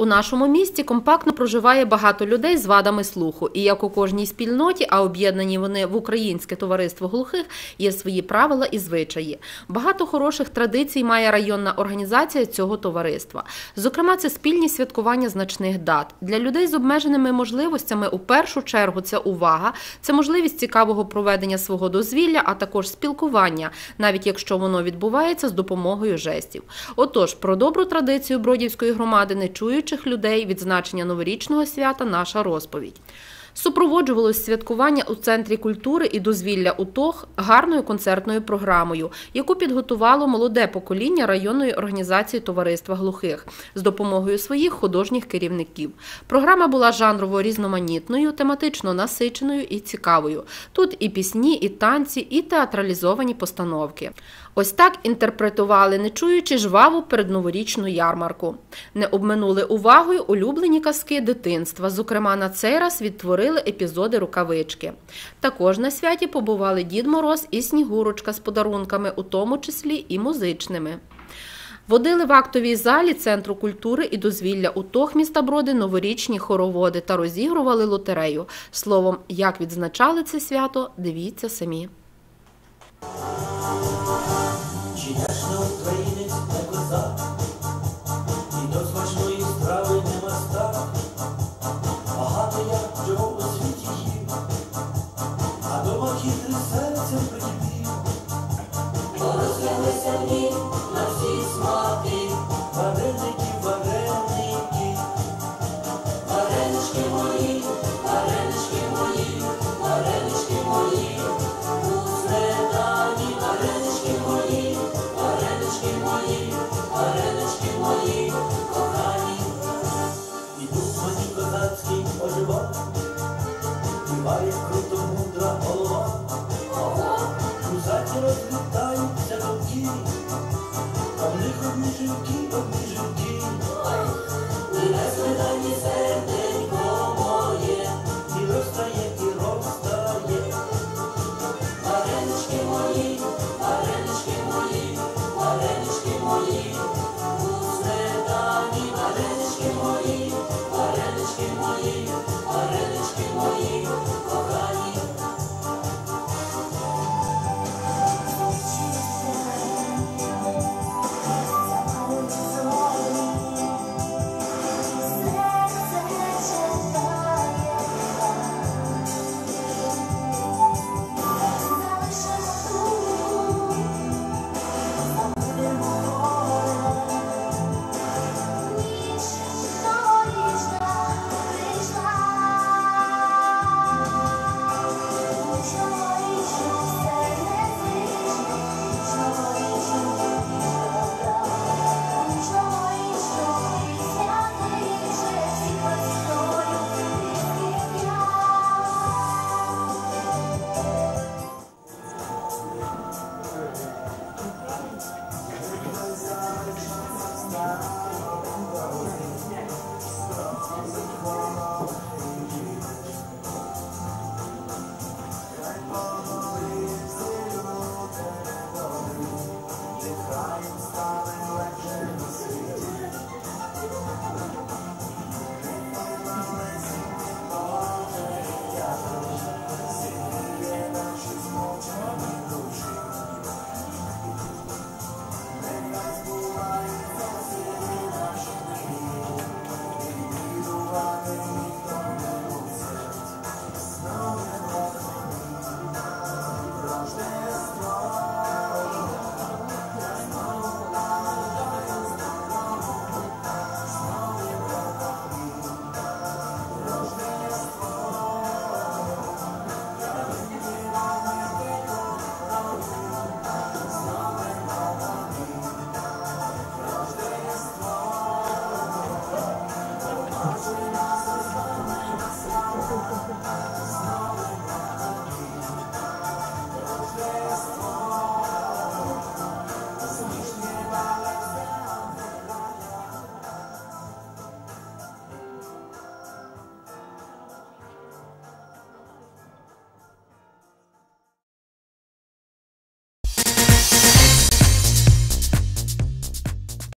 У нашому місті компактно проживає багато людей з вадами слуху. І як у кожній спільноті, а об'єднані вони в Українське товариство глухих, є свої правила і звичаї. Багато хороших традицій має районна організація цього товариства. Зокрема, це спільні святкування значних дат. Для людей з обмеженими можливостями у першу чергу це увага, це можливість цікавого проведення свого дозвілля, а також спілкування, навіть якщо воно відбувається з допомогою жестів. Отож, про добру традицію Бродівської громади нечуючих людей, відзначення новорічного свята – наша розповідь. Супроводжувалось святкування у Центрі культури і дозвілля УТОГ гарною концертною програмою, яку підготувало молоде покоління районної організації товариства глухих з допомогою своїх художніх керівників. Програма була жанрово різноманітною, тематично насиченою і цікавою. Тут і пісні, і танці, і театралізовані постановки. Ось так інтерпретували нечуючі жваву передноворічну ярмарку. Не обминули увагою улюблені казки дитинства, зокрема на цей раз відтворили епізоди «Рукавички». Також на святі побували Дід Мороз і Снігурочка з подарунками, у тому числі і музичними. Водили в актовій залі Центру культури і дозвілля УТОГ міста Броди новорічні хороводи та розігрували лотерею. Словом, як відзначали це свято, дивіться самі. Чи яшно українець не козак, і до смачної страви не мастак, багато я чого у світі їв, а дома хитрий серцем прикипів. Порозлилися дні на всі смаки, вареники, вареники, варенички мої, варенички мої, варенички мої, у сметані варенички мої, варенички мої, варенички мої, кохані. Ідуть мені козацький оживок, співає круто мудра голова, у заті розлітаються думки.